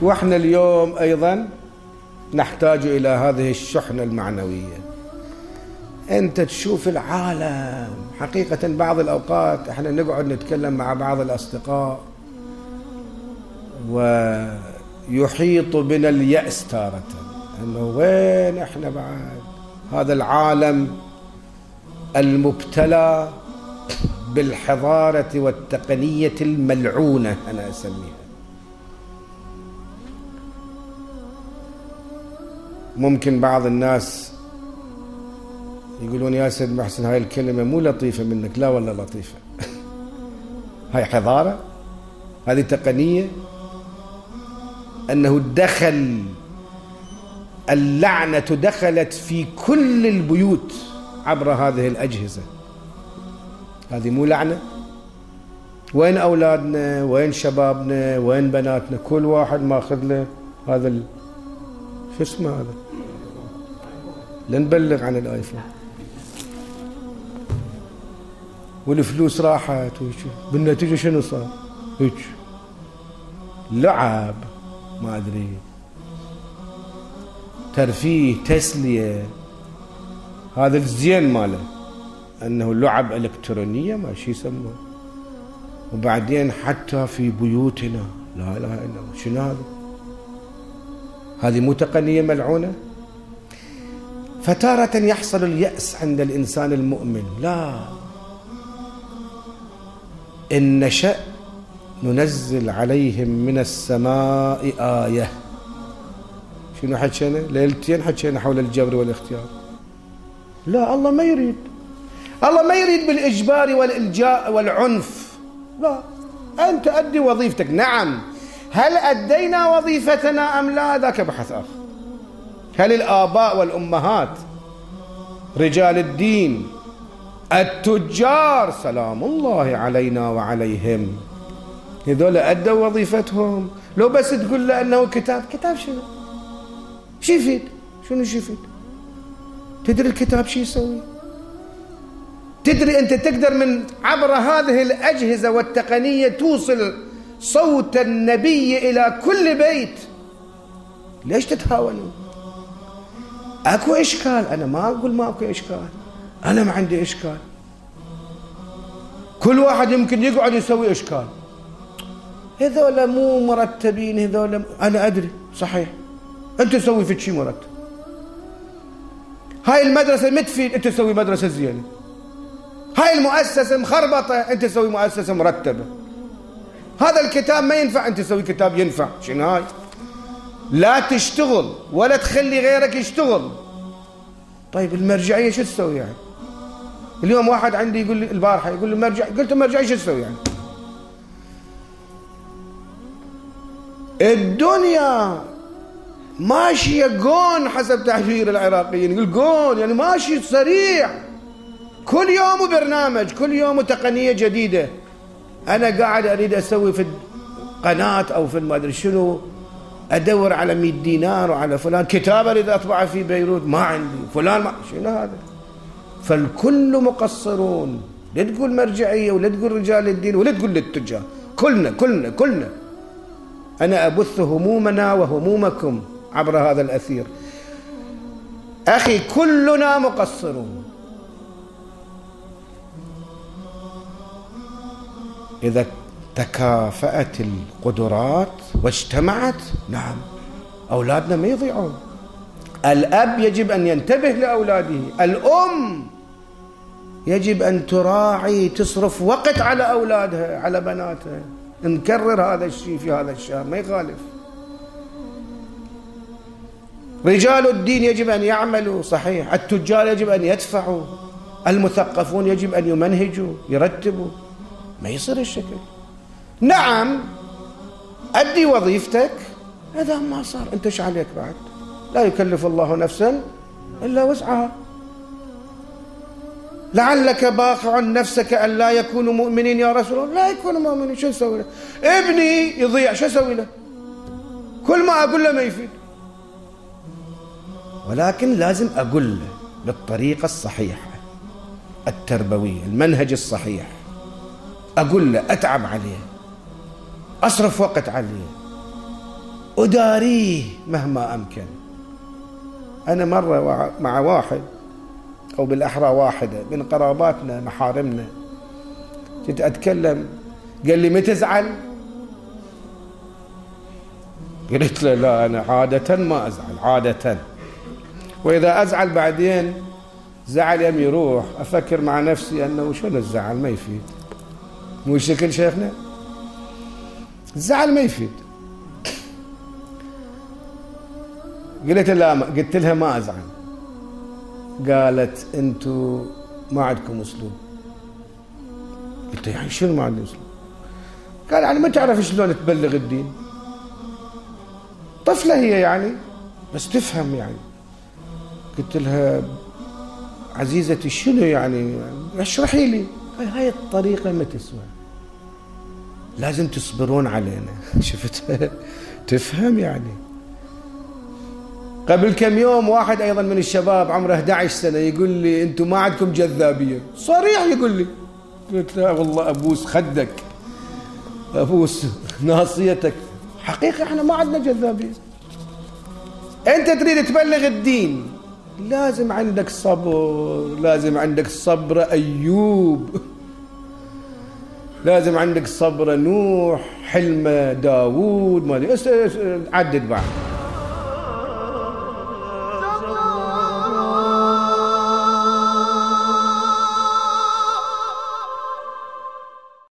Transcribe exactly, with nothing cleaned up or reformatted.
وإحنا اليوم أيضا نحتاج إلى هذه الشحنة المعنوية. أنت تشوف العالم حقيقة، بعض الأوقات إحنا نقعد نتكلم مع بعض الأصدقاء ويحيط بنا اليأس تارة، أنه وين إحنا بعد هذا العالم المبتلى بالحضارة والتقنية الملعونة أنا أسميها. ممكن بعض الناس يقولون يا سيد محسن هاي الكلمة مو لطيفة منك. لا والله لطيفة. هاي حضارة، هذه تقنية، أنه دخل اللعنة دخلت في كل البيوت عبر هذه الأجهزة. هذه مو لعنة؟ وين أولادنا؟ وين شبابنا؟ وين بناتنا؟ كل واحد ماخذ له هذا ال... شو اسمه هذا؟ لنبلغ عن الآيفون، والفلوس راحت بالنتيجة شنو صار؟ هيك لعب، ما أدري، ترفيه، تسلية، هذا الزين ماله أنه لعب إلكترونية ما شي يسمونه. وبعدين حتى في بيوتنا لا إله إلا الله، شنو هذا؟ هذه مو تقنية ملعونة؟ فتارة يحصل اليأس عند الإنسان المؤمن. لا، إن نشأ ننزل عليهم من السماء آية. شنو حكينا؟ ليلتين حكينا حول الجبر والاختيار. لا، الله ما يريد، الله ما يريد بالإجبار والإلجاء والعنف. لا، أنت أدي وظيفتك. نعم، هل أدينا وظيفتنا أم لا؟ ذاك بحث آخر. هل الآباء والأمهات، رجال الدين، التجار سلام الله علينا وعليهم، هذول أدوا وظيفتهم؟ لو بس تقول له أنه كتاب، كتاب شنو؟ شو يفيد؟ شنو شو يفيد؟ تدري الكتاب شو يسوي؟ تدري أنت تقدر من عبر هذه الأجهزة والتقنية توصل صوت النبي إلى كل بيت. ليش تتهاونون؟ أكو إشكال، أنا ما أقول ما أكو إشكال، أنا ما عندي إشكال. كل واحد يمكن يقعد يسوي إشكال. هذول مو مرتبين، هذول أنا أدري صحيح، أنت تسوي في شيء مرتب. هاي المدرسة متفيد، أنت تسوي مدرسة زينة. هاي المؤسسة مخربطة، أنت تسوي مؤسسة مرتبة. هذا الكتاب ما ينفع، أنت تسوي كتاب ينفع. شنو هاي؟ لا تشتغل ولا تخلي غيرك يشتغل. طيب المرجعية شو تسوي يعني؟ اليوم واحد عندي يقول لي البارحة، يقول لي مرجع، قلت له مرجعية شو تسوي يعني؟ الدنيا ماشية جون حسب تعبير العراقيين، يقول جون يعني ماشي سريع، كل يوم برنامج، كل يوم تقنية جديدة. أنا قاعد أريد أسوي في قناة أو في ما أدري شنو، أدور على مئة دينار وعلى فلان، كتاب أريد أطبعه في بيروت ما عندي، فلان ما، شنو هذا؟ فالكل مقصرون. لا تقول مرجعية ولا تقول رجال الدين ولا تقول للتجار، كلنا كلنا كلنا. أنا أبث همومنا وهمومكم عبر هذا الأثير. أخي كلنا مقصرون. إذا تكافأت القدرات واجتمعت، نعم، أولادنا ما يضيعون. الأب يجب أن ينتبه لأولاده، الأم يجب أن تراعي، تصرف وقت على أولادها، على بناتها. نكرر هذا الشيء في هذا الشهر ما يخالف. رجال الدين يجب أن يعملوا صحيح، التجار يجب أن يدفعوا، المثقفون يجب أن يمنهجوا يرتبوا. ما يصير الشكل. نعم أدي وظيفتك، هذا ما صار، أنت ايش عليك بعد؟ لا يكلف الله نفسا إلا وسعها. لعلك باخع نفسك أن لا يكونوا مؤمنين يا رسول الله. لا يكونوا مؤمنين، شو نسوي له؟ ابني يضيع، شو اسوي له؟ كل ما أقول له ما يفيد. ولكن لازم أقول له بالطريقة الصحيحة التربوية، المنهج الصحيح. أقول له، أتعب عليه، أصرف وقت عليه، أداريه مهما أمكن. أنا مرة مع واحد أو بالأحرى واحدة من قراباتنا محارمنا كنت أتكلم، قال لي ما تزعل؟ قلت له لا أنا عادة ما أزعل عادة، وإذا أزعل بعدين زعل يم يروح أفكر مع نفسي أنه شنو الزعل ما يفيد، مو شكل شيخنا الزعل ما يفيد. قلت لا قلت لها ما أزعل. قالت أنتوا ما عندكم أسلوب. قلت يعني شنو ما عندنا أسلوب؟ قال يعني ما تعرف شلون تبلغ الدين. طفلة هي يعني بس تفهم يعني. قلت لها عزيزتي شنو يعني اشرحي لي. هاي الطريقة ما تسوى، لازم تصبرون علينا. شفت تفهم يعني. قبل كم يوم واحد أيضا من الشباب عمره أحد عشر سنة يقول لي أنتم ما عندكم جذابية، صريح يقول لي. قلت له والله أبوس خدك أبوس ناصيتك، حقيقة احنا ما عندنا جذابية. أنت تريد تبلغ الدين لازم عندك صبر، لازم عندك صبر أيوب، لازم عندك صبر نوح، حلم داوود، ما عدد بعد.